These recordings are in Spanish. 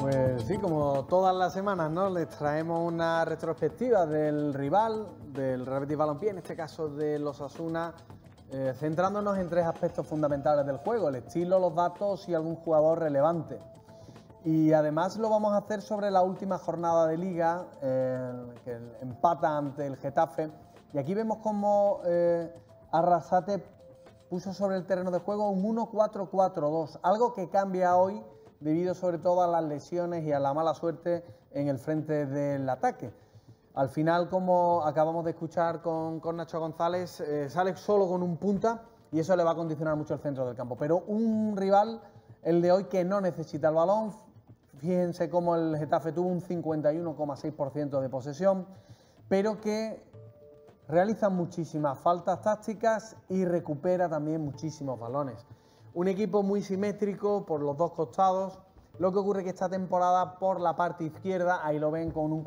Pues sí, como todas las semanas, ¿no? Les traemos una retrospectiva del rival, del Real Betis Balompié, en este caso de los Osasuna, centrándonos en tres aspectos fundamentales del juego: el estilo, los datos y algún jugador relevante. Y además lo vamos a hacer sobre la última jornada de Liga, que empata ante el Getafe. Y aquí vemos cómo Arrasate puso sobre el terreno de juego un 1-4-4-2, algo que cambia hoy debido sobre todo a las lesiones y a la mala suerte en el frente del ataque. Al final, como acabamos de escuchar con Nacho González, sale solo con un punta y eso le va a condicionar mucho el centro del campo. Pero un rival, el de hoy, que no necesita el balón. Fíjense cómo el Getafe tuvo un 51,6% de posesión, pero que realiza muchísimas faltas tácticas y recupera también muchísimos balones. Un equipo muy simétrico por los dos costados. Lo que ocurre que esta temporada por la parte izquierda, ahí lo ven con un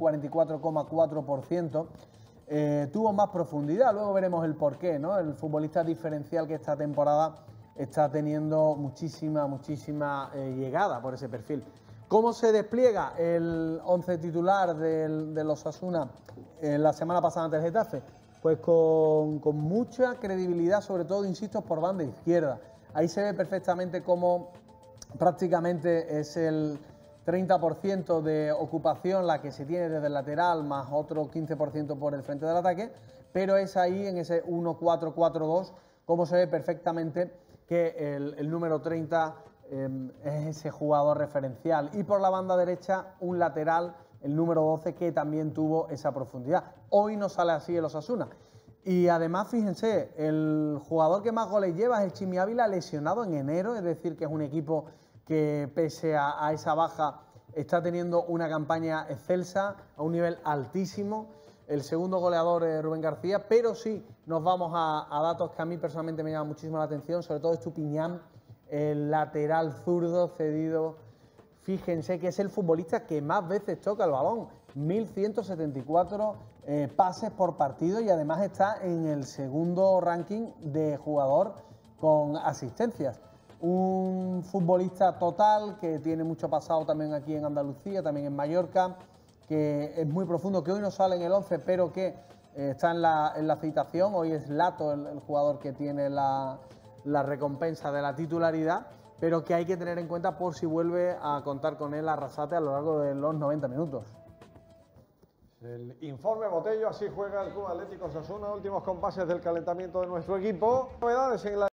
44,4%, tuvo más profundidad. Luego veremos el porqué, ¿no? El futbolista diferencial que esta temporada está teniendo muchísima llegada por ese perfil. ¿Cómo se despliega el 11 titular de los Osasuna la semana pasada ante el Getafe? Pues con mucha credibilidad, sobre todo, insisto, por banda izquierda. Ahí se ve perfectamente cómo prácticamente es el 30% de ocupación la que se tiene desde el lateral, más otro 15% por el frente del ataque, pero es ahí, en ese 1-4-4-2, cómo se ve perfectamente que el número 30 es ese jugador referencial. Y por la banda derecha, un lateral, el número 12, que también tuvo esa profundidad. Hoy no sale así el Osasuna. Y además, fíjense, el jugador que más goles lleva es el Chimi Ávila, lesionado en enero, es decir, que es un equipo que pese a esa baja está teniendo una campaña excelsa, a un nivel altísimo. El segundo goleador es Rubén García, pero sí nos vamos a datos que a mí personalmente me llaman muchísimo la atención, sobre todo Estupiñán, el lateral zurdo cedido. Fíjense que es el futbolista que más veces toca el balón, 1174 pases por partido, y además está en el segundo ranking de jugador con asistencias. Un futbolista total que tiene mucho pasado también aquí en Andalucía, también en Mallorca, que es muy profundo, que hoy no sale en el 11, pero que está en la citación. Hoy es Lato el jugador que tiene la recompensa de la titularidad, pero que hay que tener en cuenta por si vuelve a contar con él Arrasate a lo largo de los 90 minutos. El informe Botello, así juega el Club Atlético Osasuna, últimos compases del calentamiento de nuestro equipo. Novedades en la